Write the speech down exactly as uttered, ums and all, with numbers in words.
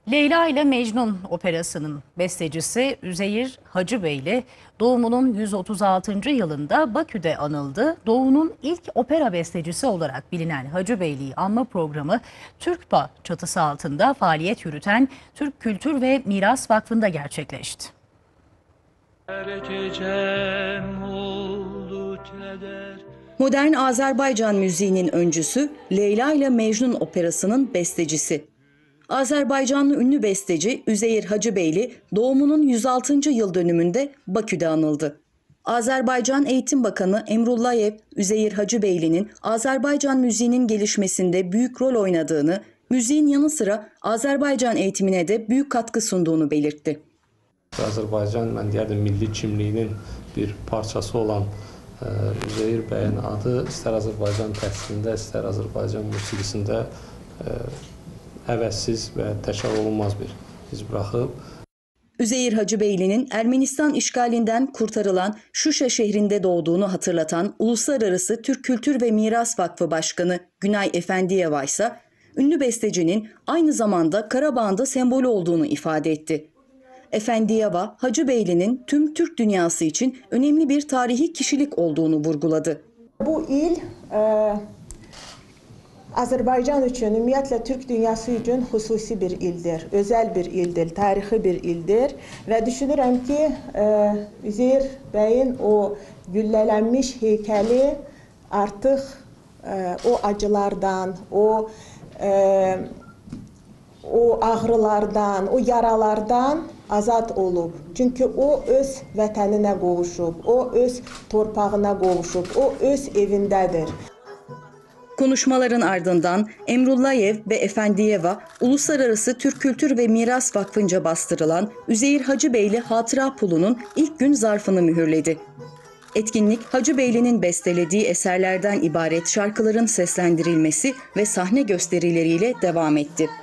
Leyla ile Mecnun operasının bestecisi Üzeyir Hacıbeyli doğumunun yüz otuz altıncı yılında Bakü'de anıldı. Doğu'nun ilk opera bestecisi olarak bilinen Hacıbeyli'yi anma programı TÜRKPA çatısı altında faaliyet yürüten Türk Kültür ve Miras Vakfı'nda gerçekleşti. Modern Azerbaycan müziğinin öncüsü, Leyla ile Mecnun operasının bestecisi. Azerbaycanlı ünlü besteci Üzeyir Hacıbeyli doğumunun yüz altıncı yıl dönümünde Bakü'de anıldı. Azerbaycan Eğitim Bakanı Emrullayev, Üzeyir Hacıbeyli'nin Azerbaycan müziğinin gelişmesinde büyük rol oynadığını, müziğin yanı sıra Azerbaycan eğitimine de büyük katkı sunduğunu belirtti. Azerbaycan, ben deyərdim, milli kimliğinin bir parçası olan e, Üzeyir Bey'in adı ister Azerbaycan təhsilində, ister Azerbaycan musiqisində e, əvəzsiz və təkrar olunmaz bir iz bırakıb. Üzeyir Hacıbeyli'nin Ermenistan işgalinden kurtarılan Şuşa şehrinde doğduğunu hatırlatan Uluslararası Türk Kültür ve Miras Vakfı Başkanı Günay Efendiyeva ise ünlü bestecinin aynı zamanda Karabağ'ın sembolü olduğunu ifade etti. Efendiyeva, Hacıbeyli'nin tüm Türk dünyası için önemli bir tarihi kişilik olduğunu vurguladı. Bu il e, Azerbaycan için, ümumiyyətlə Türk dünyası için hususi bir ildir, özel bir ildir, tarihi bir ildir və düşünürəm ki, e, Üzeyir Bey'in o güllələnmiş heykəli artıq e, o acılardan, o e, o ağrılardan, o yaralardan azad olub. Çünkü o öz vətəninə qovuşub, o öz torpağına qovuşub, o öz evindədir. Konuşmaların ardından Emrullayev ve Efendiyeva, Uluslararası Türk Kültür ve Miras Vakfı'nca bastırılan Üzeyir Hacıbeyli Hatıra Pulu'nun ilk gün zarfını mühürledi. Etkinlik, Hacıbeyli'nin bestelediği eserlerden ibaret şarkıların seslendirilmesi ve sahne gösterileriyle devam etti.